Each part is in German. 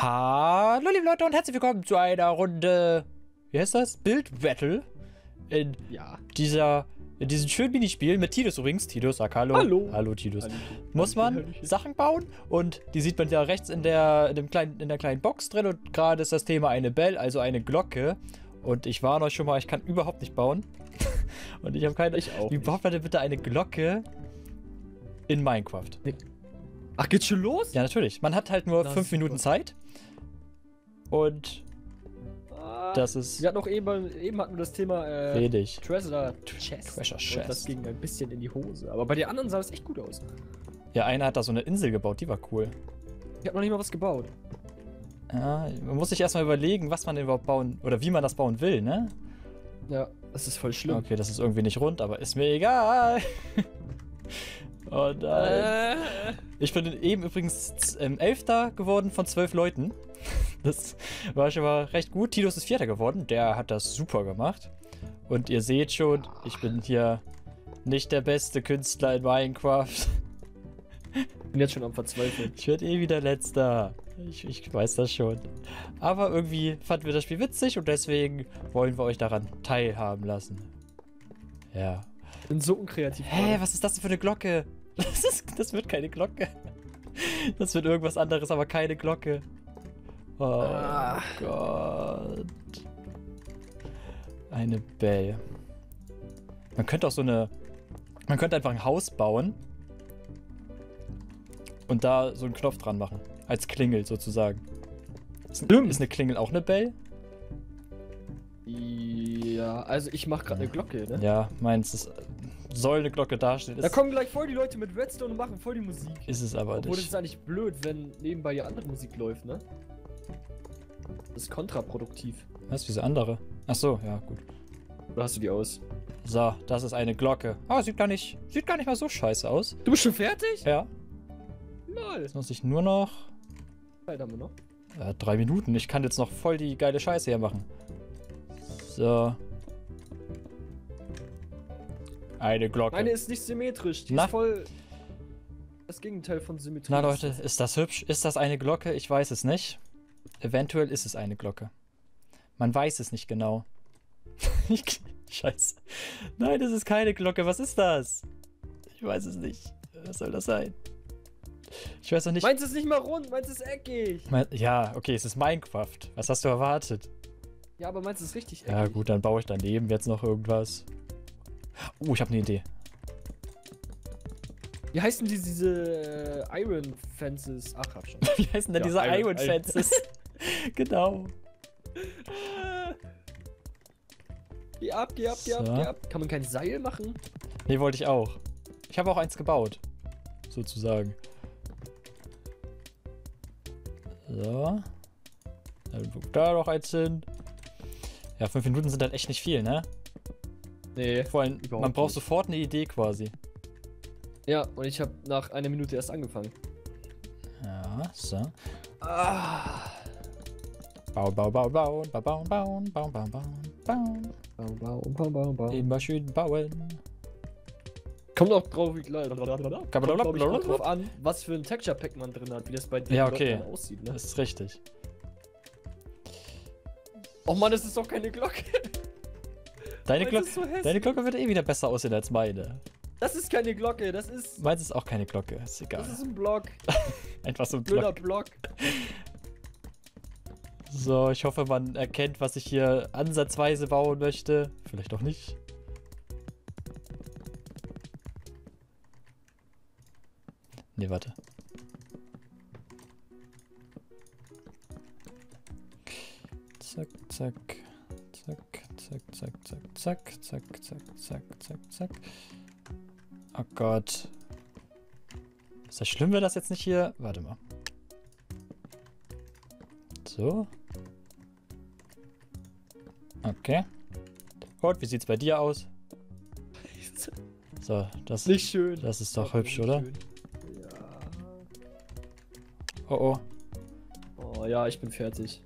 Hallo liebe Leute und herzlich willkommen zu einer Runde, wie heißt das? Build Battle in diesem schönen Minispiel mit Tidus übrigens. Tidus, sag hallo. Hallo. Hallo Tidus. Hallo. Muss man Hallöchen. Sachen bauen und die sieht man ja rechts in der kleinen Box drin und gerade ist das Thema eine Bell, also eine Glocke. Und ich warne euch schon mal, ich kann überhaupt nicht bauen. Und ich habe keine... Wie baut man denn bitte eine Glocke in Minecraft? Ach, geht's schon los? Ja, natürlich. Man hat halt nur 5 Minuten Zeit. Und das ist... Wir hatten auch eben hatten wir das Thema wenig. Treasure Chest. Treasure Und Chest. das ging ein bisschen in die Hose. Aber bei den anderen sah es echt gut aus. Ja, einer hat da so eine Insel gebaut, die war cool. Ich hab noch nicht mal was gebaut. Ja, man muss sich erstmal überlegen, was man denn überhaupt bauen... Oder wie man das bauen will, ne? Ja, das ist voll schlimm. Okay, das ist irgendwie nicht rund, aber ist mir egal. Oh nein. Ich bin eben übrigens 11. geworden von 12 Leuten. Das war schon mal recht gut. Tidus ist 4. geworden. Der hat das super gemacht. Und ihr seht schon, ich bin hier nicht der beste Künstler in Minecraft. Ich bin jetzt schon am Verzweifeln. Ich werde eh wieder Letzter. Ich weiß das schon. Aber irgendwie fanden wir das Spiel witzig und deswegen wollen wir euch daran teilhaben lassen. Ja. Ich bin so unkreativ. Hä, was ist das denn für eine Glocke? Das wird keine Glocke. Das wird irgendwas anderes, aber keine Glocke. Oh Gott. Eine Bell. Man könnte auch so eine... Man könnte einfach ein Haus bauen. Und da so einen Knopf dran machen. Als Klingel sozusagen. Ist eine Klingel auch eine Bell? Ja, also ich mach gerade eine Glocke, ne? Ja, meins soll eine Glocke dastehen. Da kommen gleich voll die Leute mit Redstone und machen voll die Musik. Ist es aber Obwohl, das nicht. ist eigentlich blöd, wenn nebenbei ja andere Musik läuft, ne? Das ist kontraproduktiv. Was, diese andere? Ach so, ja, gut. Oder hast du die aus? So, das ist eine Glocke. Ah, sieht gar nicht mal so scheiße aus. Du bist schon fertig? Ja. Lol. Jetzt muss ich nur noch... Zeit haben wir noch. 3 Minuten. Ich kann jetzt noch voll die geile Scheiße hier machen. So. Eine Glocke. Meine ist nicht symmetrisch. Die Na? ist voll das Gegenteil von Symmetrie. Na Leute, ist das hübsch? Ist das eine Glocke? Ich weiß es nicht. Eventuell ist es eine Glocke. Man weiß es nicht genau. Scheiße. Nein, das ist keine Glocke. Was ist das? Ich weiß es nicht. Was soll das sein? Ich weiß noch nicht. Meins ist nicht mal rund, meins ist eckig. Ja, okay, es ist Minecraft. Was hast du erwartet? Ja, aber meins ist richtig eckig. Ja gut, dann baue ich daneben jetzt noch irgendwas. Oh, ich habe eine Idee. Wie heißen diese Iron Fences? Ach, hab schon. Wie heißen denn diese Iron Fences? Genau. Geh ab, geh ab, geh ab, So. geh ab. Kann man kein Seil machen? Nee, wollte ich auch. Ich habe auch eins gebaut. Sozusagen. So. Dann da noch eins hin. Ja, 5 Minuten sind halt echt nicht viel, ne? Nee. Vor allem, Überhaupt man braucht nicht. sofort eine Idee quasi. Ja, und ich habe nach einer Minute erst angefangen. Ja, so. Ah. Bauen, bauen, bauen, bauen, bauen, bauen, bauen, bauen, bauen, bauen. Immer schön bauen. Kommt auch drauf, kommt auch drauf an, was für ein Texture Pack man drin hat, wie das bei den Ja, Leuten okay. dann aussieht, ne? Das ist richtig. Oh Mann, das ist doch keine Glocke. Deine, Meins ist so hässlich. Deine Glocke wird eh wieder besser aussehen als meine. Das ist keine Glocke, das ist Meins ist auch keine Glocke, ist egal. ein Block. Einfach so ein Blöder Block. Block. So, ich hoffe, man erkennt, was ich hier ansatzweise bauen möchte. Vielleicht auch nicht. Nee, warte. Zack, zack. Zack, zack, zack, zack, zack, zack, zack, zack, zack, zack. Oh Gott. Ist das schlimm, wenn das jetzt nicht hier... Warte mal. So. Okay. Und, wie sieht's bei dir aus? So, das... Nicht schön. Das ist doch Ja, hübsch, nicht oder? schön. Ja. Oh, oh. Oh ja, ich bin fertig.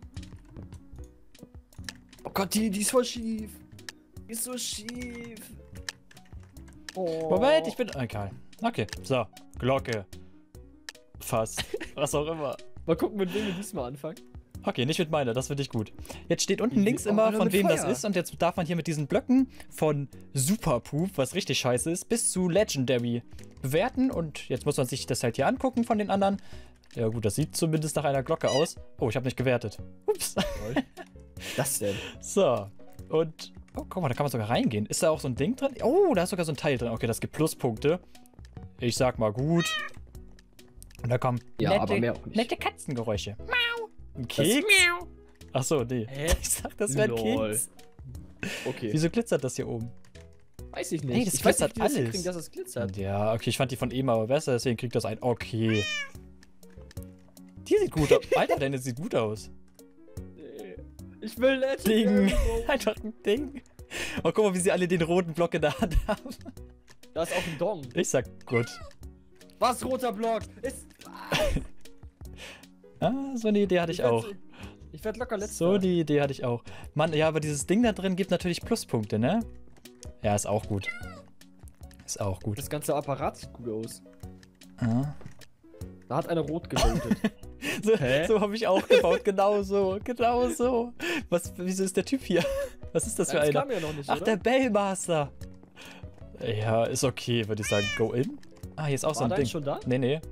Oh Gott, die ist voll schief. Die ist so schief. Oh. Moment, ich bin... Egal. Okay, so. Glocke. Fast. Was auch immer. Mal gucken, mit wem wir diesmal anfangen. Okay, nicht mit meiner, das finde ich gut. Jetzt steht unten Wie- links oh, immer, oder von mit wem das Feuer. ist. Und jetzt darf man hier mit diesen Blöcken von Super Poop, was richtig scheiße ist, bis zu Legendary bewerten. Und jetzt muss man sich das halt hier angucken von den anderen. Ja gut, das sieht zumindest nach einer Glocke aus. Oh, ich habe nicht gewertet. Ups. Das denn? So. Und, oh, guck mal, da kann man sogar reingehen. Ist da auch so ein Ding drin? Oh, da ist sogar so ein Teil drin. Okay, das gibt Pluspunkte. Ich sag mal gut. Und da kommen Ja, aber mehr auch nicht. nette Katzengeräusche. Miau. Ein Keks? Achso, nee. Hä? Ich sag, das wäre ein Lol. Keks. Okay. Wieso glitzert das hier oben? Weiß ich nicht. Hey, das ich weiß glitzert nicht, wie wir das alles. hinkriegen, dass es glitzert. Ja, okay, ich fand die von eben aber besser, deswegen kriegt das ein. Okay. Die sieht gut aus. Alter, deine sieht gut aus. Ich will Ding. Legendary. Einfach ein Ding. Oh, guck mal, wie sie alle den roten Block in der Hand haben. Da ist auch ein Dong. Ich sag gut. Was, roter Block? Ist... Ah, so eine Idee hatte ich auch. Ich werd locker letzter. So die Idee hatte ich auch. Mann, ja, aber dieses Ding da drin gibt natürlich Pluspunkte, ne? Ja, ist auch gut. Ist auch gut. Das ganze Apparat sieht gut aus. Ah. Da hat einer rot gevotet. So, Hä? so habe ich auch gebaut, genau so. Genau so. Wieso ist der Typ hier? Was ist das für Das einer? kam ja noch nicht, Ach, oder? der Bellmaster. Ja, ist okay, würde ich sagen. Go in. Ah, hier ist auch so War ein der Ding. eigentlich schon da? Nee, nee.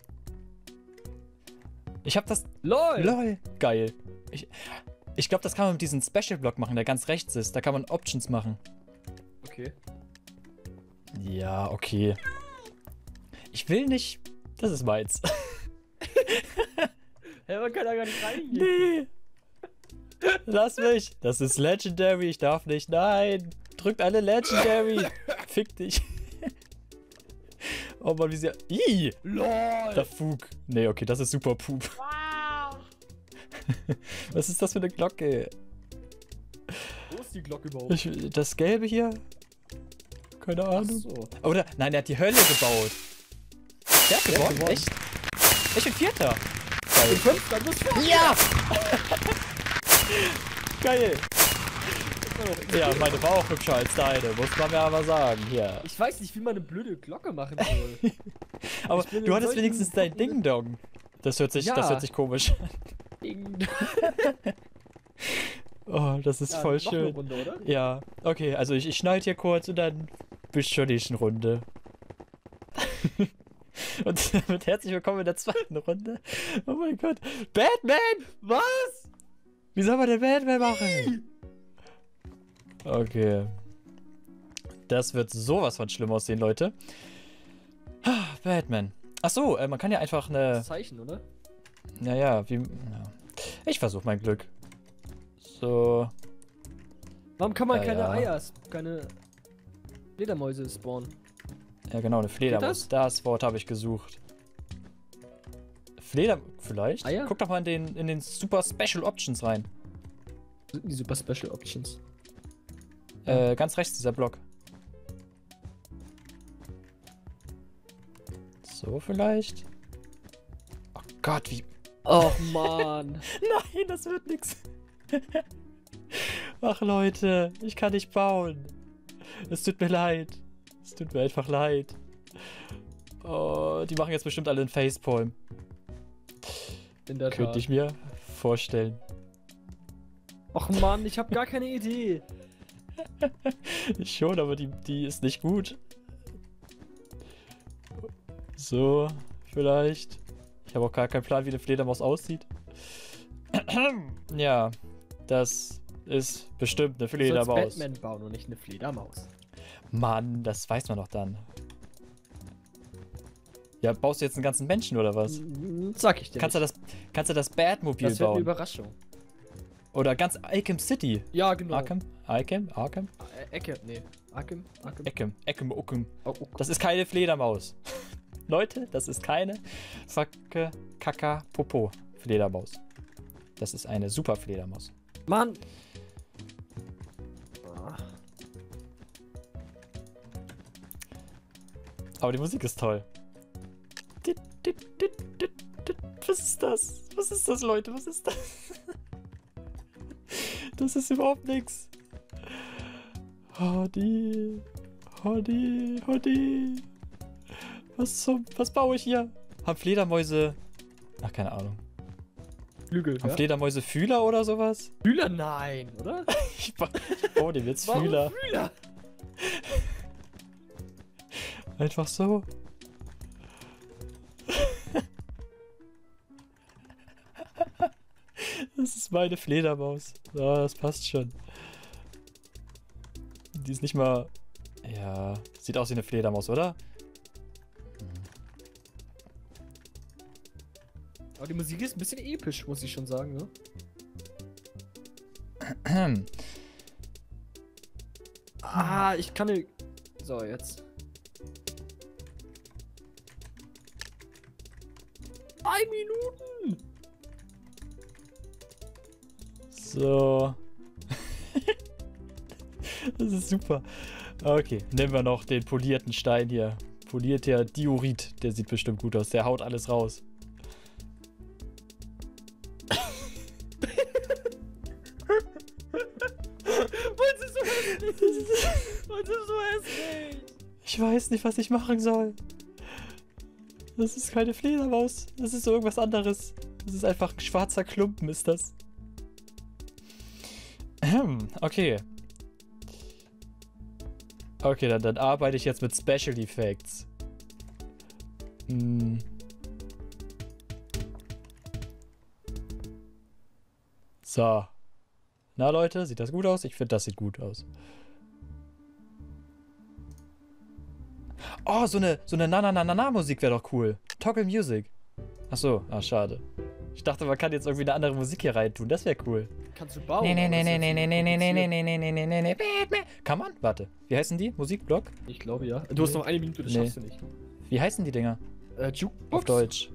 Ich hab das. LOL! LOL. Geil. Ich glaube, das kann man mit diesem Special-Block machen, der ganz rechts ist. Da kann man Options machen. Okay. Ja, okay. Ich will nicht. Das ist meins. Hä, man kann da gar nicht reingehen. Nee. Lass mich. Das ist Legendary. Ich darf nicht. Nein. Drückt alle Legendary. Fick dich. Oh Mann, wie sie. Ih! LOL! Der Fug. Nee, okay, das ist super Poop. Was ist das für eine Glocke? Wo ist die Glocke überhaupt? Das Gelbe hier? Keine Ach Ahnung. so. Oder, nein, der hat die Hölle gebaut. Der hat gewonnen? gewonnen. Echt? Ich bin Vierter. Ich Geil. bin Fünfter, du bist Vierter. Ja! Geil. Ja, meine war auch hübscher als deine, muss man mir aber sagen. Hier. Ich weiß nicht, wie man eine blöde Glocke machen soll. Aber Ich bin du in hattest solchen wenigstens dein guten- Ding-Dong. Das hört sich komisch an. Oh, das ist Ja, voll noch eine schön. Runde, oder? Ja, okay, also ich schneide hier kurz und dann bis zur nächsten Runde. Und damit herzlich willkommen in der zweiten Runde. Oh mein Gott. Batman! Was? Wie soll man denn Batman machen? Okay. Das wird sowas von schlimm aussehen, Leute. Ah, Batman. Achso, man kann ja einfach eine... Das Zeichen, oder? Naja, wie... Ja. Ich versuche mein Glück. So. Warum kann man Ja, keine ja. Eier, keine Fledermäuse spawnen? Ja, genau, eine Fledermaus. Das Wort habe ich gesucht. Vielleicht? Eier? Guck doch mal in den Super Special Options rein. Was sind die Super Special Options? Ganz rechts dieser Block. So vielleicht? Oh Gott, wie... Och man. Nein, das wird nix. Ach Leute, ich kann nicht bauen. Es tut mir leid. Es tut mir einfach leid. Oh, die machen jetzt bestimmt alle einen Facepalm. In der Tat. Könnte ich mir vorstellen. Och man, ich habe gar keine Idee. Ich schon, aber die ist nicht gut. So, vielleicht. Ich habe auch gar keinen Plan, wie eine Fledermaus aussieht. Ja, das ist bestimmt eine Du sollst Fledermaus. Batman bauen und nicht eine Fledermaus. Mann, das weiß man doch dann. Ja, baust du jetzt einen ganzen Menschen oder was? Sag ich dir. Kannst du das Batmobil das wird eine bauen? Überraschung. Oder ganz Arkham City. Ja, genau. Arkham? Ecke, nee. Arkham. Uckum. Oh, oh. Das ist keine Fledermaus. Leute, das ist keine Facke, Kaka, Popo Fledermaus. Das ist eine super Fledermaus. Mann! Ah. Aber die Musik ist toll. Was ist das? Was ist das, Leute? Was ist das? Das ist überhaupt nichts. Hodi. Was baue ich hier? Haben Fledermäuse... Ach, keine Ahnung. Flügel, Haben ja? Fledermäuse Fühler oder sowas? Fühler? Nein, oder? Ich baue dem jetzt Warum Fühler. Fühler? Einfach so. Das ist meine Fledermaus. Ja, das passt schon. Die ist nicht mal... Ja, sieht aus wie eine Fledermaus, oder? Aber die Musik ist ein bisschen episch, muss ich schon sagen, ne? Ah, ich kann nicht... So, jetzt. 1 Minuten! So. Das ist super. Okay, nehmen wir noch den polierten Stein hier. Polierter Diorit. Der sieht bestimmt gut aus. Der haut alles raus. Was ist so hässlich? Was ist so hässlich? Ich weiß nicht, was ich machen soll. Das ist keine Fledermaus. Das ist so irgendwas anderes. Das ist einfach ein schwarzer Klumpen, ist das. Okay. Okay, dann arbeite ich jetzt mit Special Effects. So. Na Leute, sieht das gut aus? Ich finde, das sieht gut aus. Oh, so eine Na-Na-Na-Na-Na-Musik wäre doch cool. Toggle Music. Achso, schade. Ich dachte, man kann jetzt irgendwie eine andere Musik hier rein tun. Das wäre cool. Kannst du bauen? Nee. Batman. Kann man? Warte. Wie heißen die? Musikblock? Ich glaube ja. Du hast noch 1 Minute, das schaffst du nicht. Wie heißen die Dinger? Jukebox? Auf Deutsch.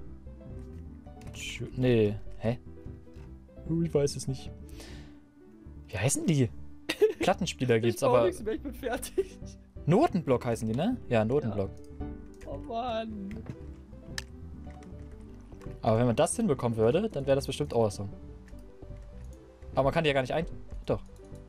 Nee. Hä? Ich weiß es nicht. Wie heißen die? Plattenspieler gibt's, aber... Ich bin fertig. Notenblock heißen die, ne? Ja, Notenblock. Ja. Oh Mann. Aber wenn man das hinbekommen würde, dann wäre das bestimmt awesome. Aber man kann die ja gar nicht ein... Doch.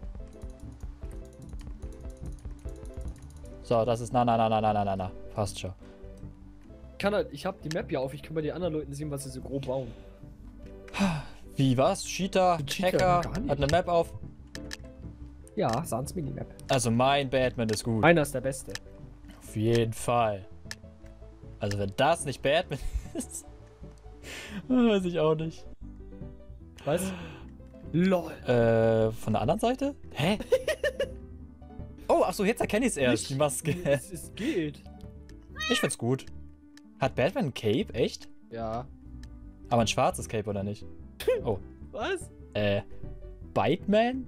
So, das ist na. Passt schon. Ich hab die Map ja auf, ich kann bei den anderen Leuten sehen, was sie so grob bauen. Wie, was? Cheater, Hacker, hat eine Map auf. Ja, Sans Minimap. Also mein Batman ist gut. Meiner ist der Beste. Auf jeden Fall. Also wenn das nicht Batman ist, weiß ich auch nicht. Was? LOL. Von der anderen Seite? Hä? Oh, achso, jetzt erkenne ich es erst, die Maske. Es geht. Ich find's gut. Hat Batman ein Cape? Echt? Ja. Aber ein schwarzes Cape, oder nicht? Oh. Was? Biteman?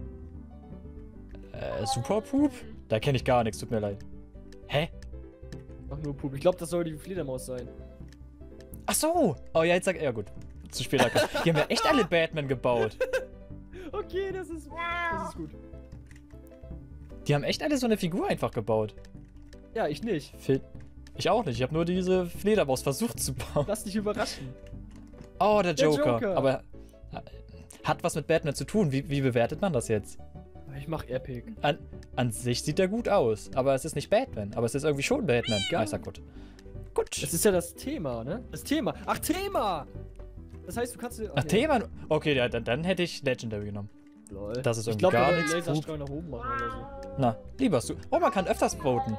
Super Poop? Da kenne ich gar nichts, tut mir leid. Hä? Mach nur Pup. Ich glaube, das soll die Fledermaus sein. Ach so! Oh ja, jetzt sag... Ja gut. Zu spät. Die haben ja echt alle Batman gebaut. Okay, das ist gut. Die haben echt alle so eine Figur einfach gebaut. Ja, ich nicht. Ich auch nicht. Ich habe nur diese Fledermaus versucht zu bauen. Lass dich überraschen. Oh, der Joker. Aber hat was mit Batman zu tun. Wie bewertet man das jetzt? Ich mach Epic. An sich sieht er gut aus. Aber es ist nicht Batman. Aber es ist irgendwie schon Batman. Ja. Ich sag gut. Gut. Das ist ja das Thema, ne? Das Thema. Ach, Thema! Das heißt, du kannst... Ach, Thema? Okay, ja, dann hätte ich Legendary genommen. Lol. Das ist irgendwie ich glaube, gar wir nichts. Laserstrahl nach oben machen oder so. Na, lieber du. Oh, man kann öfters voten.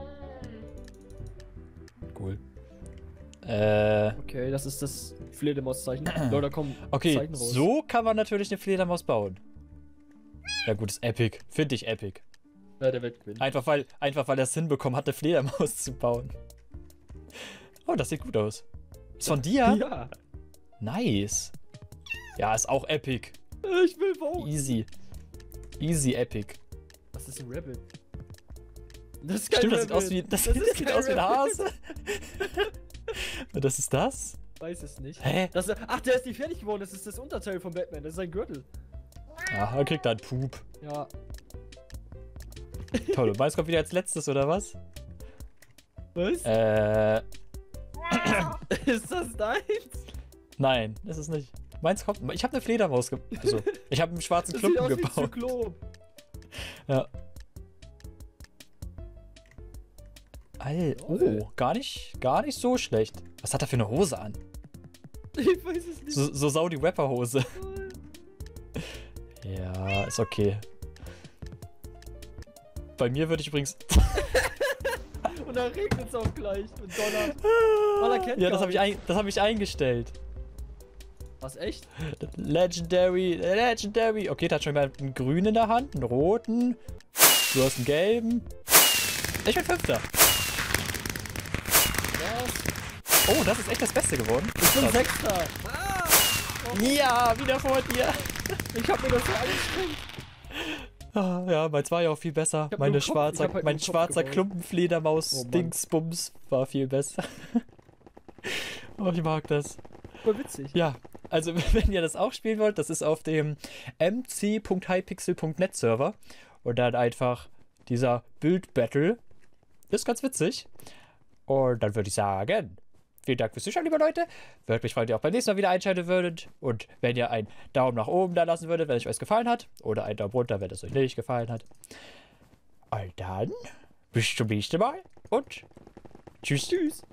Cool. Okay, das ist das Fledermaus-Zeichen. Leute, komm, okay, Zeichen raus. so kann man natürlich eine Fledermaus bauen. Ja gut, ist epic. Finde ich epic. Ja, der wird gewinnen. Einfach weil er es hinbekommen hat, eine Fledermaus zu bauen. Oh, das sieht gut aus. Ist von dir? Ja. Nice. Ja, ist auch epic. Ich will voten. Easy. Easy epic. Das ist ein Rabbit. Das ist kein Stimmt, Rabbit. das sieht aus wie ein Hase. Was ist das? Weiß es nicht. Hä? Ach, der ist nicht fertig geworden. Das ist das Unterteil von Batman. Das ist sein Gürtel. Ja, er kriegt da einen Pup. Ja. Toll, und meins kommt wieder als letztes, oder was? Was? Ist das deins? Nein, ist es nicht. Meins kommt. Ich habe eine Fledermaus so. Ich habe einen schwarzen Das Klumpen sieht aus wie ein gebaut. Zyklop. Ja. Oh, gar nicht so schlecht. Was hat er für eine Hose an? Ich weiß es nicht. So Saudi Rapperhose. Ja, ist okay. Bei mir würde ich übrigens... Und dann regnet es auch gleich und donnert. Man erkennt Ja, gar das hab ich eingestellt. Was, echt? Legendary. Okay, da hat schon mal einen grünen in der Hand, einen roten. Du hast einen gelben. Ich bin Fünfter. Was? Oh, das ist echt das Beste geworden. Ich bin Sechster. Ja, wieder vor dir. Ich hab mir das so angestrengt. Ah, ja, meins war ja auch viel besser. hab Mein nur Kopf- ich hab halt nur schwarzer Kopf gebaut. Oh, Klumpenfledermaus-Dingsbums war viel besser. Oh, ich mag das. Voll witzig. Ja, also wenn ihr das auch spielen wollt, das ist auf dem mc.hypixel.net Server. Und dann einfach dieser Build-Battle. Ist ganz witzig. Und dann würde ich sagen, vielen Dank fürs Zuschauen, liebe Leute. Würde mich freuen, wenn ihr auch beim nächsten Mal wieder einschalten würdet. Und wenn ihr einen Daumen nach oben da lassen würdet, wenn es euch gefallen hat. Oder einen Daumen runter, wenn es euch nicht gefallen hat. Und dann bis zum nächsten Mal. Und tschüss. Tschüss.